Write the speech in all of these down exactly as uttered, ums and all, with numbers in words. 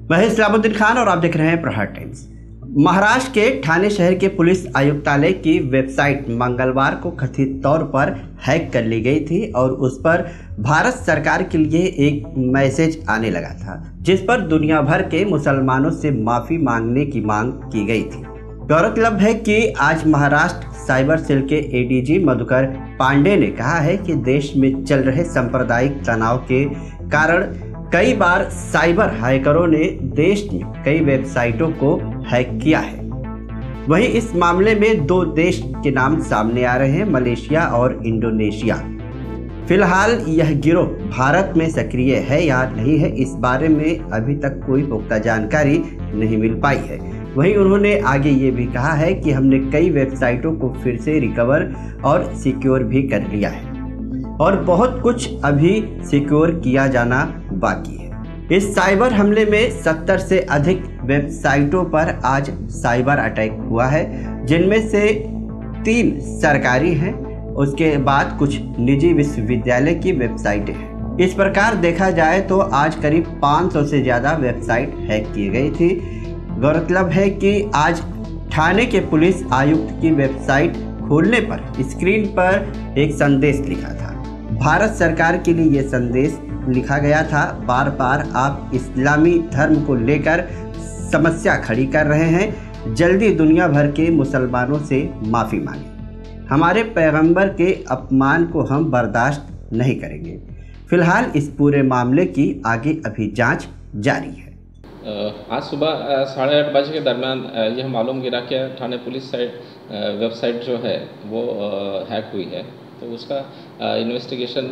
मैं इस्लामुद्दीन खान और आप देख रहे हैं प्रहार टाइम्स। महाराष्ट्र के ठाणे शहर के पुलिस आयुक्तालय की वेबसाइट मंगलवार को कथित तौर पर हैक कर ली गई थी और उस पर भारत सरकार के लिए एक मैसेज आने लगा था, जिस पर दुनिया भर के मुसलमानों से माफ़ी मांगने की मांग की गई थी। गौरतलब है कि आज महाराष्ट्र साइबर सेल के एडीजी मधुकर पांडे ने कहा है कि देश में चल रहे सांप्रदायिक तनाव के कारण कई बार साइबर हैकरों ने देश में कई वेबसाइटों को हैक किया है। वहीं इस मामले में दो देश के नाम सामने आ रहे हैं, मलेशिया और इंडोनेशिया। फिलहाल यह गिरोह भारत में सक्रिय है या नहीं है, इस बारे में अभी तक कोई पुख्ता जानकारी नहीं मिल पाई है। वहीं उन्होंने आगे ये भी कहा है कि हमने कई वेबसाइटों को फिर से रिकवर और सिक्योर भी कर लिया है और बहुत कुछ अभी सिक्योर किया जाना बाकी है। इस साइबर हमले में सत्तर से अधिक वेबसाइटों पर आज साइबर अटैक हुआ है, जिनमें से तीन सरकारी हैं, उसके बाद कुछ निजी विश्वविद्यालय की वेबसाइटें हैं। इस प्रकार देखा जाए तो आज करीब पाँच सौ से ज़्यादा वेबसाइट हैक की गई थी। गौरतलब है कि आज ठाणे के पुलिस आयुक्त की वेबसाइट खोलने पर स्क्रीन पर एक संदेश लिखा था। भारत सरकार के लिए यह संदेश लिखा गया था, बार बार आप इस्लामी धर्म को लेकर समस्या खड़ी कर रहे हैं, जल्दी दुनिया भर के मुसलमानों से माफ़ी मांगें। हमारे पैगंबर के अपमान को हम बर्दाश्त नहीं करेंगे। फिलहाल इस पूरे मामले की आगे अभी जांच जारी है। आज सुबह साढ़े आठ बजे के दरमियान यह मालूम गिरा कि ठाणे पुलिस साइट वेबसाइट जो है वो हैक हुई है। तो उसका investigation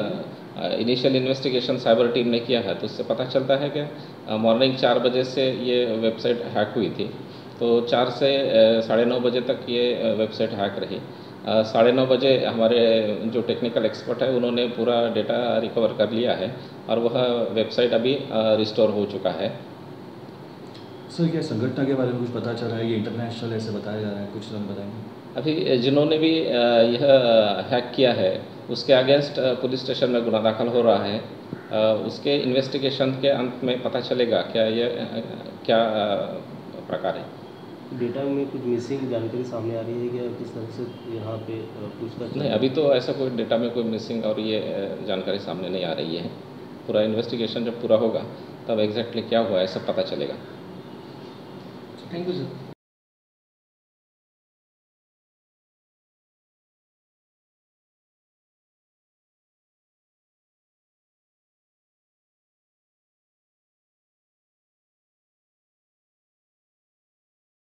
initial investigation cyber team ने किया है। तो उससे पता चलता है कि मॉर्निंग चार बजे से ये वेबसाइट हैक हुई थी। तो चार से साढ़े नौ बजे तक ये वेबसाइट हैक रही। साढ़े नौ बजे हमारे जो टेक्निकल एक्सपर्ट है उन्होंने पूरा डेटा रिकवर कर लिया है और वह वेबसाइट अभी रिस्टोर हो चुका है। सर, क्या संगठन के बारे में कुछ पता चला है? ये इंटरनेशनल ऐसे बताया जा रहा है, कुछ हम बताएंगे? अभी जिन्होंने भी यह हैक किया है उसके अगेंस्ट पुलिस स्टेशन में गुना दाखिल हो रहा है। उसके इन्वेस्टिगेशन के अंत में पता चलेगा क्या यह क्या प्रकार है। डेटा में कुछ मिसिंग जानकारी सामने आ रही है क्या, किस तरह से यहाँ पे पूछताछ? नहीं, अभी तो ऐसा कोई डेटा में कोई मिसिंग और ये जानकारी सामने नहीं आ रही है। पूरा इन्वेस्टिगेशन जब पूरा होगा तब एग्जैक्टली क्या हुआ है सब पता चलेगा। Thank you sir.